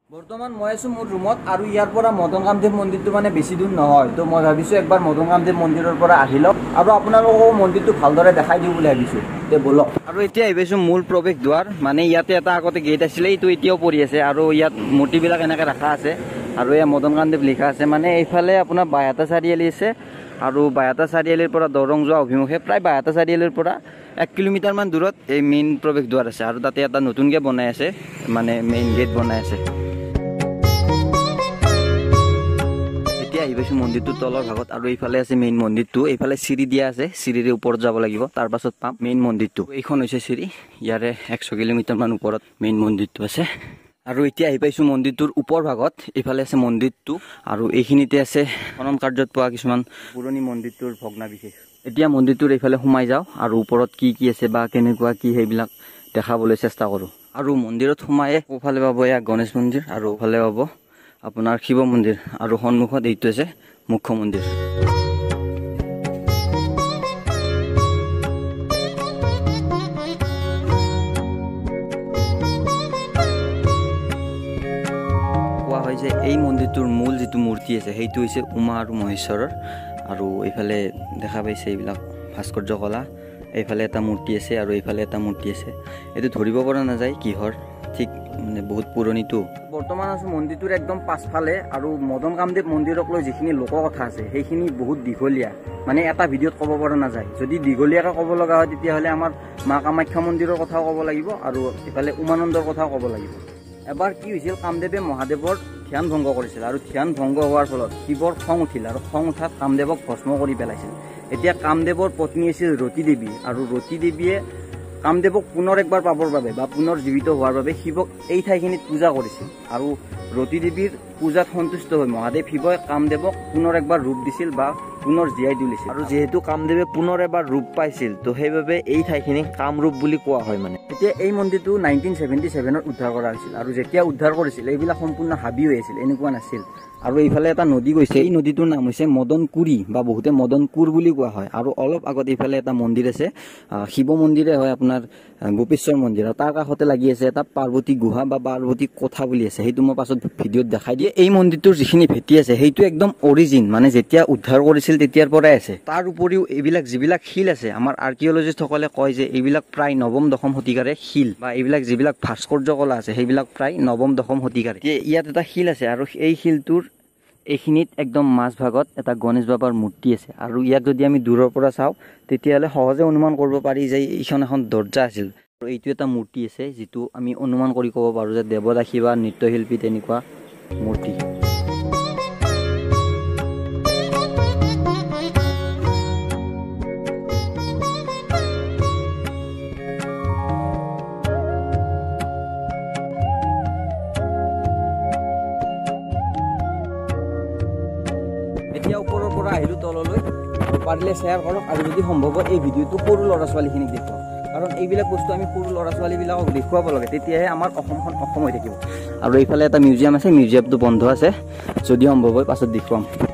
বৰ্তমান মই আছো মোৰ ৰুমত আৰু ইয়াৰ পৰা মদন কামদেৱ মন্দিৰটো মানে বেছি দূৰ নহয় তো মই ভাবিছো একবাৰ মদন কামদেৱ মন্দিৰৰ পৰা আহি লওক আৰু আপোনালোকক মন্দিৰটো ভালদৰে দেখাই দিওঁ বুলি ভাবিছো তে বলক আৰু এতিয়া আহিছো মূল প্ৰৱেশ দ্বাৰ মানে ইয়াতে এটা আগতে গেট আছিলে এইটো এতিয়াও পৰি আছে আৰু ইয়াত মূৰ্তিবিলাক এনেকৈ ৰাখা আছে আৰু এয়া মদন কামদেৱ লিখা আছে মানে এইফালে আপোনাৰ বাইহাটা চাৰিআলি আছে আৰু বাইহাটা চাৰিআলিৰ পৰা দৰং যোৱা অভিমুখে প্ৰায় বাইহাটা চাৰিআলিৰ পৰা 1 কিলোমিটাৰমান দূৰত এই মেইন প্ৰৱেশ দ্বাৰ আছে আৰু তাতে এটা নতুনকৈ বনাই আছে মানে মেইন গেট বনাই আছে আহিছো মন্দিৰটো তলৰ ভাগত আৰু এইফালে আছে মেইন মন্দিৰটো এইফালে চিৰি দিয়া আছে চিৰিৰে ওপৰত যাব লাগিব তাৰ পাছত পাম মেইন মন্দিৰটো এইখন হৈছে চিৰি ইয়াৰে 100 কিলোমিটাৰ মান ওপৰত মেইন মন্দিৰটো আছে আৰু এতিয়া আহি পাইছো মন্দিৰটোৰ ওপৰ ভাগত এইফালে আছে মন্দিৰটো আৰু এইখিনিতে আছে খনন কাৰ্যত পোৱা কিছুমান পুৰণি মন্দিৰটোৰ ভগ্নাৱশেষ এতিয়া মন্দিৰটোৰ এইফালে সোমাই যাওঁ আৰু ওপৰত কি কি আছে বা কেনেকুৱা কি সেইবিলাক দেখাবলৈ চেষ্টা কৰোঁ আৰু মন্দিৰত সোমায়ে ওফালে পাব এয়া গণেশ মন্দিৰ আৰু ওফালে পাব আপোনাৰ শিৱ মন্দিৰ আৰু সন্মুখত এইটো আছে মুখ্য মন্দিৰ কোৱা হয় যে এই মন্দিৰটোৰ মূল যিটো মূৰ্তি আছে সেইটো হৈছে উমা আৰু মহেশ্বৰৰ আৰু এইফালে দেখা পাইছে এইবিলাক ভাস্কৰ্য কলা এইফালে এটা মূৰ্তি আছে আৰু এইফালে এটা মূৰ্তি আছে এইটো ধৰিব পৰা নাযায় কিহৰ ঠিক মানে বহুত পুৰণিটো বৰ্তমান আছো মন্দিৰটোৰ একদম পাছফালে আৰু মদন কামদেৱ মন্দিৰক লৈ যিখিনি লোককথা আছে সেইখিনি বহুত দীঘলীয়া মানে এটা ভিডিঅ'ত ক'ব পৰা নাযায় যদি দীঘলীয়াকৈ ক'ব লগা হয় তেতিয়াহ'লে আমাৰ মা কামাখ্যা মন্দিৰৰ কথাও ক'ব লাগিব আৰু ইফালে উমানন্দৰ কথাও ক'ব লাগিব এবাৰ কি হৈছিল কামদেৱে মহাদেৱৰ ধ্যান ভংগ কৰিছিল আৰু ধ্যান ভংগ হোৱাৰ ফলত শিৱৰ খং উঠিল আৰু খং উঠাত কামদেৱক ভস্ম কৰি পেলাইছিল এতিয়া কামদেৱৰ পত্নী আছিল ৰতী দেৱী আৰু ৰতী দেৱীয়ে কামদেৱক পুনৰ একবাৰ পাবৰ বাবে বা পুনৰ জীৱিত হোৱাৰ বাবে শিৱক এই ঠাইখিনিত পূজা কৰিছিল আৰু ৰতী দেৱীৰ পূজাত সন্তুষ্ট হৈ মহাদেৱ শিৱই কামদেৱক পুনৰ একবাৰ ৰূপ দিছিল বা পুনৰ জীয়াই তুলিছিল আৰু যিহেতু কামদেৱে পুনৰ এবাৰ ৰূপ পাইছিল তো সেইবাবে এই ঠাইখিনি কামৰূপ বুলি কোৱা হয় মানে এতিয়া এই মন্দিৰটো 1977ত উদ্ধাৰ কৰা হৈছিল আৰু যেতিয়া উদ্ধাৰ কৰিছিল এইবিলাক সম্পূৰ্ণ হাবি হৈ আছিল এনেকুৱা নাছিল আৰু এইফালে এটা নদী গৈছে এই নদীটোৰ নাম হৈছে মদনকুৰি বা বহুতে মদনকুৰ বুলি কোৱা হয় আৰু অলপ আগত এইফালে এটা মন্দিৰ আছে শিৱ মন্দিৰে হয় আপোনাৰ গোপেশ্বৰ মন্দিৰ আৰু তাৰ কাষতে লাগি আছে এটা পাৰ্বতী গুহা বা পাৰ্বতী কোঠা বুলি আছে সেইটো মই পাছত ভিডিঅ'ত দেখাই দিয়ে এই মন্দিৰটোৰ যিখিনি ভেটি আছে সেইটো একদম অৰিজিন মানে যেতিয়া উদ্ধাৰ কৰিছিল তেতিয়াৰ পৰাই আছে তাৰ উপৰিও এইবিলাক যিবিলাক শিল আছে আমাৰ আৰ্কিঅলজিষ্টসকলে কয় যে এইবিলাক প্ৰায় 9ম-10ম শতিকাৰে শিল বা এইবিলাক যিবিলাক ভাস্কৰ্য কলা আছে সেইবিলাক প্ৰায় 9ম-10ম শতিকাৰে ইয়াত এটা শিল আছে আৰু এই শিলটোৰ এইখিনিত একদম মাছ ভাগত এটা গণেশ বাবাৰ মূৰ্তি আছে আৰু ইয়াক যদি আমি দূৰৰ পৰা চাওঁ তেতিয়াহ'লে সহজে অনুমান কৰিব পাৰি যে এইখন এখন দৰ্জা আছিল আৰু এইটো এটা মূৰ্তি আছে যিটো আমি অনুমান কৰি ক'ব পাৰোঁ যে দেৱদাসী বা নৃত্যশিল্পী তেনেকুৱা মূৰ্তি এতিয়া ওপৰৰ পৰা আহিলো তললৈ পাৰিলে শ্বেয়াৰ কৰক আৰু যদি সম্ভৱ হয় এই ভিডিঅ'টো সৰু ল'ৰা ছোৱালীখিনিক দেখুৱাওক কাৰণ এইবিলাক বস্তু আমি সৰু ল'ৰা ছোৱালীবিলাকক দেখুৱাব লাগে তেতিয়াহে আমাৰ অসমখন অসম হৈ থাকিব আৰু এইফালে এটা মিউজিয়াম আছে মিউজিয়ামটো বন্ধ আছে যদি সম্ভৱ হয় পাছত দেখুৱাম